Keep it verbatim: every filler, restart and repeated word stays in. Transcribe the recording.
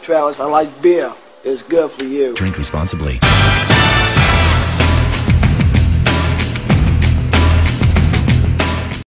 Travis, I like beer. It's good for you. Drink responsibly.